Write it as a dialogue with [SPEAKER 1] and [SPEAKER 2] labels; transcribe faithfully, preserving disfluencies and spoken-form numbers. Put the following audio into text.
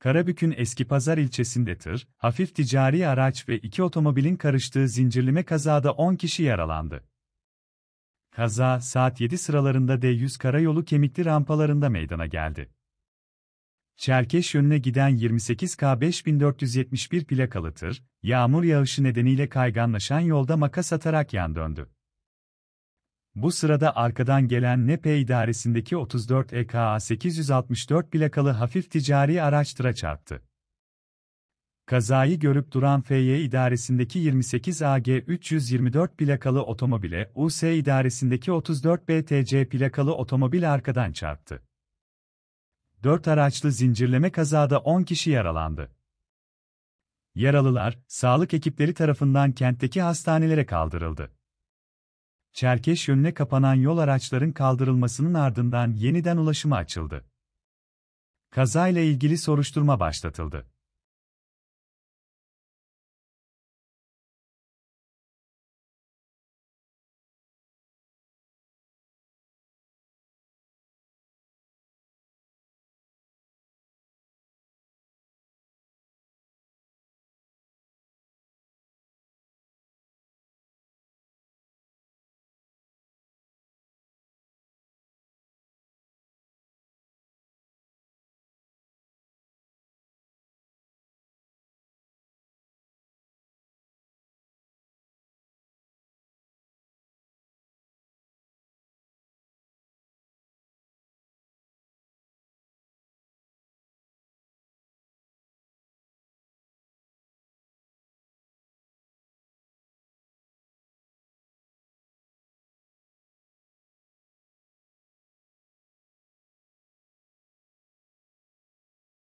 [SPEAKER 1] Karabük'ün Eskipazar ilçesinde tır, hafif ticari araç ve iki otomobilin karıştığı zincirleme kazada on kişi yaralandı. Kaza, saat yedi sıralarında D yüz karayolu Kemikli rampalarında meydana geldi. Çerkeş yönüne giden yirmi sekiz K beş bin dört yüz yetmiş bir plakalı tır, yağmur yağışı nedeniyle kayganlaşan yolda makas atarak yan döndü. Bu sırada arkadan gelen N P idaresindeki otuz dört E K A sekiz yüz altmış dört plakalı hafif ticari araç tıra çarptı. Kazayı görüp duran F Y idaresindeki yirmi sekiz A G üç yüz yirmi dört plakalı otomobile U S idaresindeki otuz dört B T C plakalı otomobil arkadan çarptı. dört araçlı zincirleme kazada on kişi yaralandı. Yaralılar, sağlık ekipleri tarafından kentteki hastanelere kaldırıldı. Çerkeş yönüne kapanan yol araçların kaldırılmasının ardından yeniden ulaşıma açıldı. Kazayla ilgili soruşturma başlatıldı.